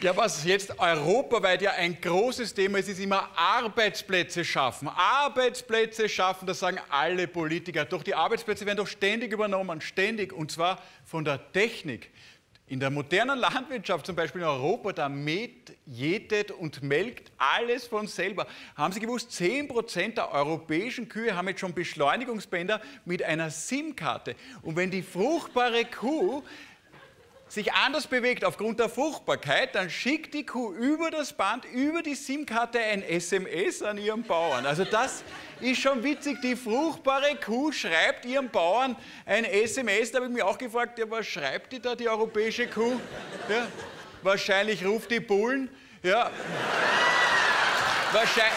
Ja, was jetzt europaweit ja ein großes Thema ist, ist immer Arbeitsplätze schaffen. Arbeitsplätze schaffen, das sagen alle Politiker. Doch die Arbeitsplätze werden doch ständig übernommen, ständig, und zwar von der Technik. In der modernen Landwirtschaft, zum Beispiel in Europa, da mäht, jätet und melkt alles von selber. Haben Sie gewusst, 10% der europäischen Kühe haben jetzt schon Beschleunigungsbänder mit einer SIM-Karte. Und wenn die fruchtbare Kuh sich anders bewegt aufgrund der Fruchtbarkeit, dann schickt die Kuh über das Band, über die SIM-Karte ein SMS an ihren Bauern. Also das ist schon witzig. Die fruchtbare Kuh schreibt ihrem Bauern ein SMS. Da habe ich mich auch gefragt, ja, was schreibt die da, die europäische Kuh? Ja, wahrscheinlich ruft die Bullen. Ja. Wahrscheinlich.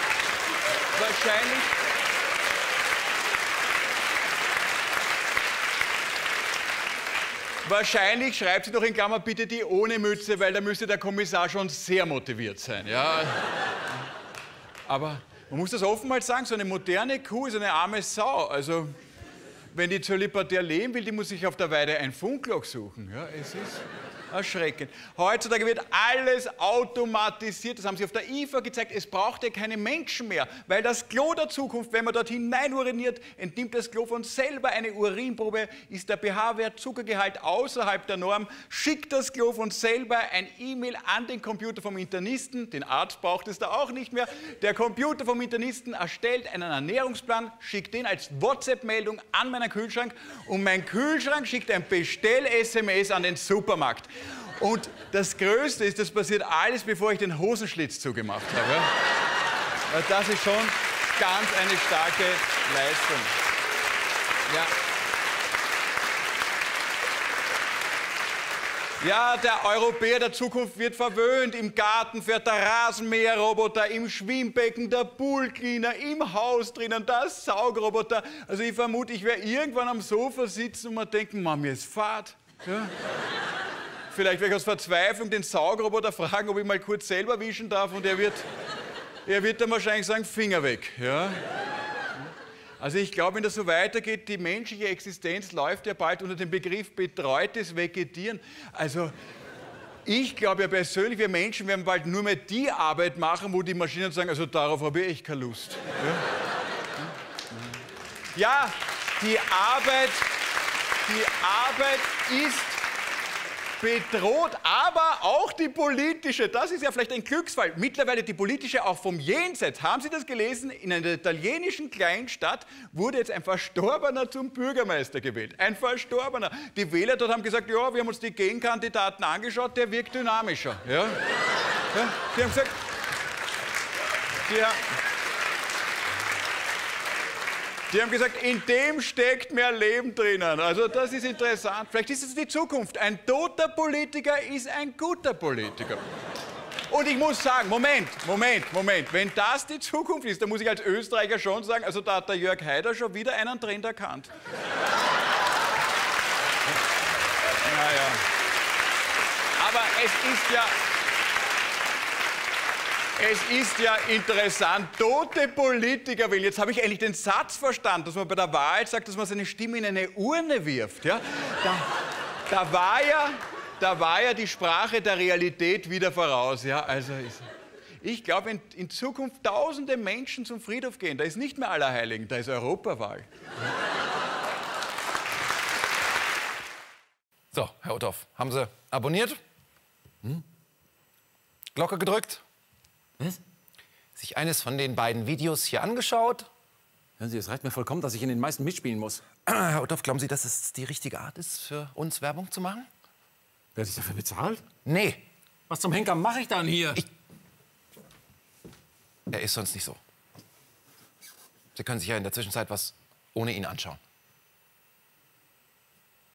Wahrscheinlich schreibt sie doch in Klammer bitte die ohne Mütze, weil da müsste der Kommissar schon sehr motiviert sein. Ja. Aber man muss das offen mal sagen, so eine moderne Kuh ist eine arme Sau. Also, wenn die zölibatär leben will, die muss sich auf der Weide ein Funkloch suchen. Ja, es ist erschreckend. Heutzutage wird alles automatisiert. Das haben sie auf der IFA gezeigt. Es braucht ja keine Menschen mehr, weil das Klo der Zukunft, wenn man dort hinein uriniert, entnimmt das Klo von selber eine Urinprobe. Ist der pH-Wert, Zuckergehalt außerhalb der Norm, schickt das Klo von selber ein E-Mail an den Computer vom Internisten. Den Arzt braucht es da auch nicht mehr. Der Computer vom Internisten erstellt einen Ernährungsplan, schickt den als WhatsApp-Meldung an meinen Kühlschrank und mein Kühlschrank schickt ein Bestell-SMS an den Supermarkt. Und das Größte ist, das passiert alles, bevor ich den Hosenschlitz zugemacht habe. Das ist schon ganz eine starke Leistung. Ja, der Europäer der Zukunft wird verwöhnt. Im Garten fährt der Rasenmäherroboter, im Schwimmbecken der Poolcleaner, im Haus drinnen der Saugroboter. Also ich vermute, ich werde irgendwann am Sofa sitzen und mir denken, Mann, mir ist Fahrt. Ja? Vielleicht werde ich aus Verzweiflung den Saugroboter fragen, ob ich mal kurz selber wischen darf, und er wird dann wahrscheinlich sagen, Finger weg. Ja? Also ich glaube, wenn das so weitergeht, die menschliche Existenz läuft ja bald unter dem Begriff betreutes Vegetieren. Also ich glaube ja persönlich, wir Menschen werden bald nur mehr die Arbeit machen, wo die Maschinen sagen, also darauf habe ich echt keine Lust. Ja, die Arbeit ist bedroht, aber auch die politische. Das ist ja vielleicht ein Glücksfall. Mittlerweile die politische auch vom Jenseits. Haben Sie das gelesen? In einer italienischen Kleinstadt wurde jetzt ein Verstorbener zum Bürgermeister gewählt. Ein Verstorbener. Die Wähler dort haben gesagt, ja, wir haben uns die Gegenkandidaten angeschaut, der wirkt dynamischer. Ja? Ja? Die haben gesagt, die haben gesagt, in dem steckt mehr Leben drinnen. Also das ist interessant. Vielleicht ist es die Zukunft. Ein toter Politiker ist ein guter Politiker. Und ich muss sagen, Moment. Wenn das die Zukunft ist, dann muss ich als Österreicher schon sagen, also da hat der Jörg Haider schon wieder einen Trend erkannt. Naja. Aber es ist ja interessant, tote Politiker wählen. Jetzt habe ich endlich den Satz verstanden, dass man bei der Wahl sagt, dass man seine Stimme in eine Urne wirft. Ja? Da war ja die Sprache der Realität wieder voraus. Ja? Also ich glaube, in Zukunft tausende Menschen zum Friedhof gehen. Da ist nicht mehr Allerheiligen, da ist Europawahl. So, Herr Uthoff, haben Sie abonniert? Glocke gedrückt? Was? Sich eines von den beiden Videos hier angeschaut? Hören Sie, es reicht mir vollkommen, dass ich in den meisten mitspielen muss. Herr Uthoff, glauben Sie, dass es die richtige Art ist, für uns Werbung zu machen? Werde ich dafür bezahlt? Nee. Was zum Henker mache ich dann hier? Er ist sonst nicht so. Sie können sich ja in der Zwischenzeit was ohne ihn anschauen.